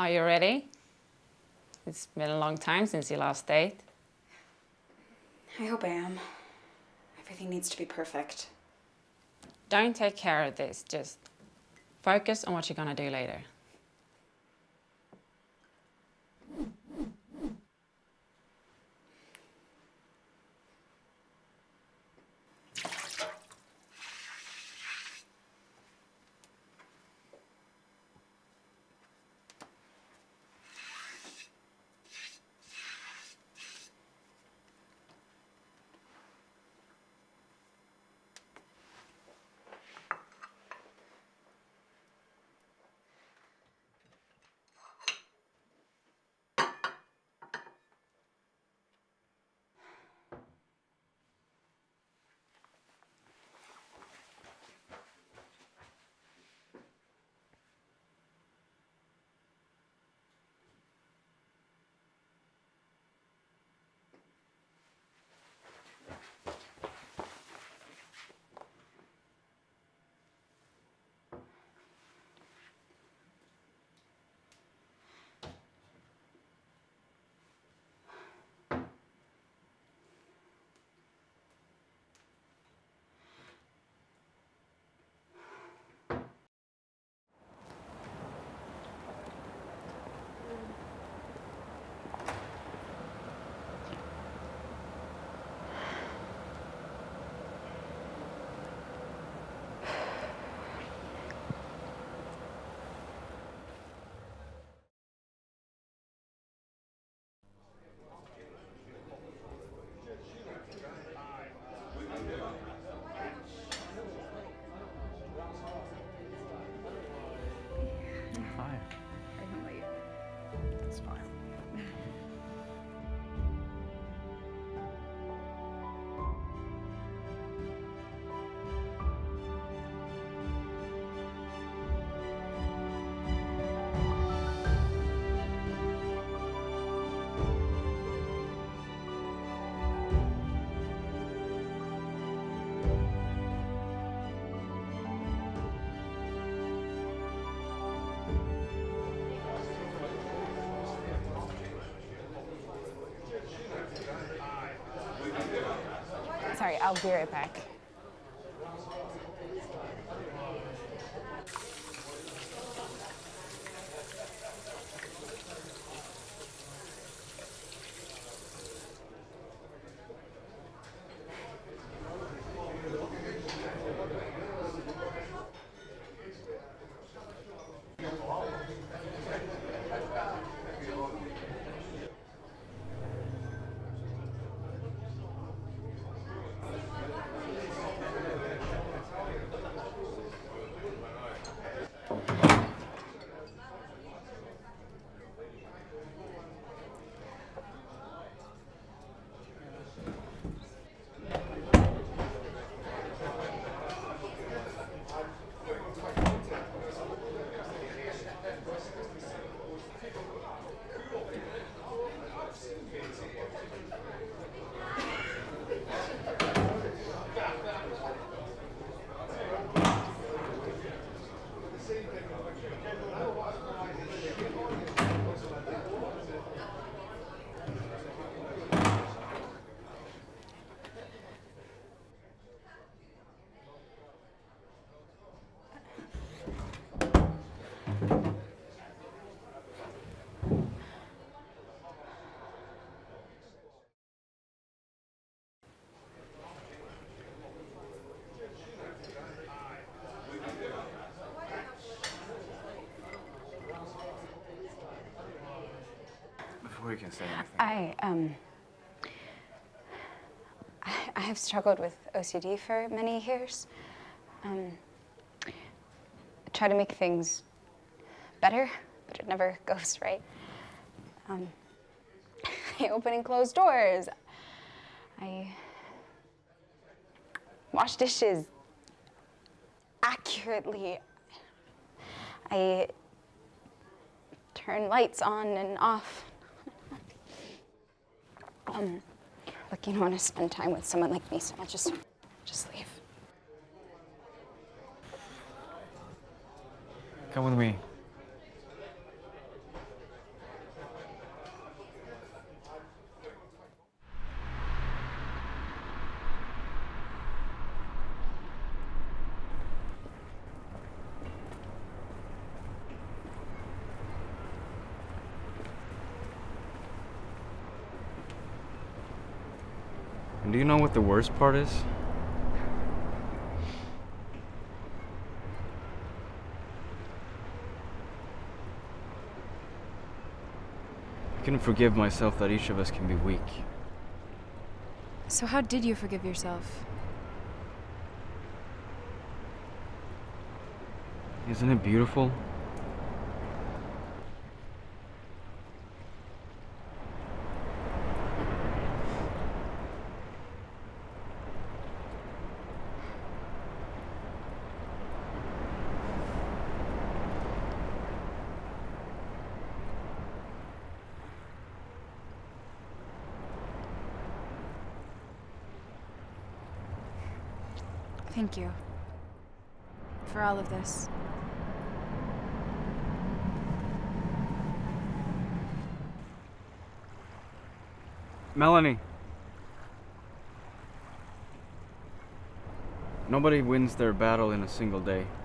Are you ready? It's been a long time since your last date. I hope I am. Everything needs to be perfect. Don't take care of this, just focus on what you're gonna do later. Sorry, I'll be right back. Before you can say anything. I have struggled with OCD for many years. I try to make things better, but it never goes right. I open and close doors. I wash dishes accurately. I turn lights on and off. Look, you don't want to spend time with someone like me, so I'll just leave. Come with me. And do you know what the worst part is? I can forgive myself that each of us can be weak. So how did you forgive yourself? Isn't it beautiful? Thank you. For all of this. Melanie. Nobody wins their battle in a single day.